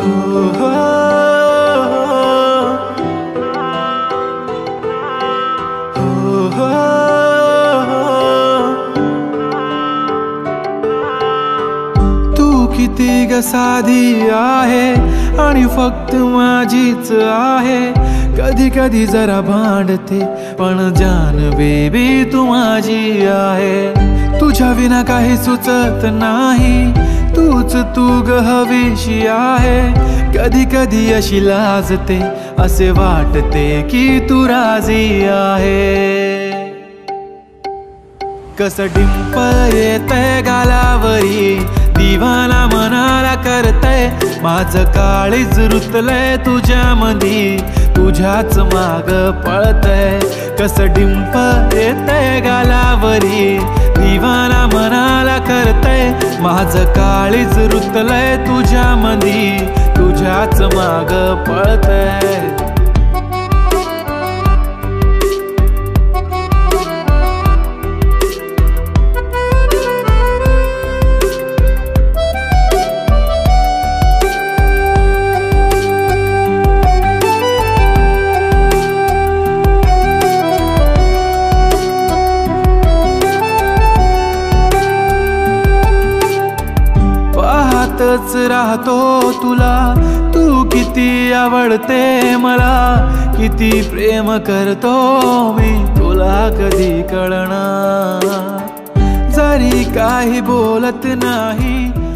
तू किती ग साधी आहे आणि फक्त माझीच आहे. कधी कधी जरा भांडते पण जान बेबी तू माझी आहे. तुझ्या विना काही सुचत नाही, तूच तू ग हवीशी आहे. कधी कधी अशी लाजते, असे वाटते की तू राजी आहे. कसं डिंपल येतंय गालावरी, दिवाना मनाला करतय. माझं काळीज रुतलंय तुझ्यामधी, तुझ्याच माग पळतय. कसं डिंपल येतंय गालावरी, दिवाना मनाला करतय. माझं काळीज रुतलंय तुझ्यामधी, तुझ्याच माग पळतय. पाहतच राहतो तुला, तू किती आवडते मला. किती प्रेम करतो मी तुला कधी कळणार. जरी काही बोलत नाही